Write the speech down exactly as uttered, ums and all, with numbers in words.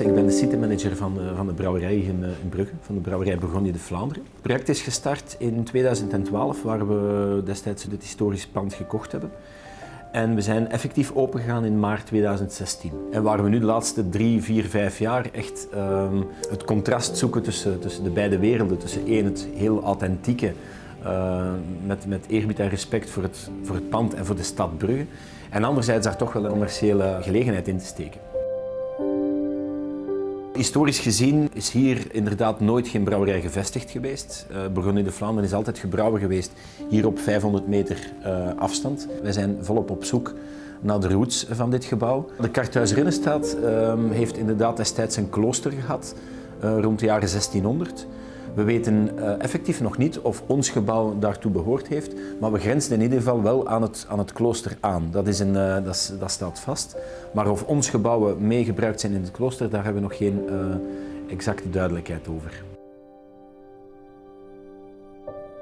Ik ben de sitemanager van de, van de brouwerij in, in Brugge, van de brouwerij Bourgogne de Vlaanderen. Het project is gestart in tweeduizend twaalf, waar we destijds het historisch pand gekocht hebben. En we zijn effectief opengegaan in maart tweeduizend zestien. En waar we nu de laatste drie, vier, vijf jaar echt um, het contrast zoeken tussen, tussen de beide werelden. Tussen één, het heel authentieke, uh, met, met eerbied en respect voor het, voor het pand en voor de stad Brugge. En anderzijds daar toch wel een commerciële gelegenheid in te steken. Historisch gezien is hier inderdaad nooit geen brouwerij gevestigd geweest. Uh, Bourgogne de Vlaanderen is altijd gebrouwen geweest hier op vijfhonderd meter uh, afstand. Wij zijn volop op zoek naar de roots van dit gebouw. De Karthuizerinnenstraat uh, heeft inderdaad destijds een klooster gehad, uh, rond de jaren zestienhonderd. We weten uh, effectief nog niet of ons gebouw daartoe behoord heeft, maar we grenzen in ieder geval wel aan het, aan het klooster aan. Dat, is een, uh, dat, is, dat staat vast. Maar of ons gebouwen mee gebruikt zijn in het klooster, daar hebben we nog geen uh, exacte duidelijkheid over.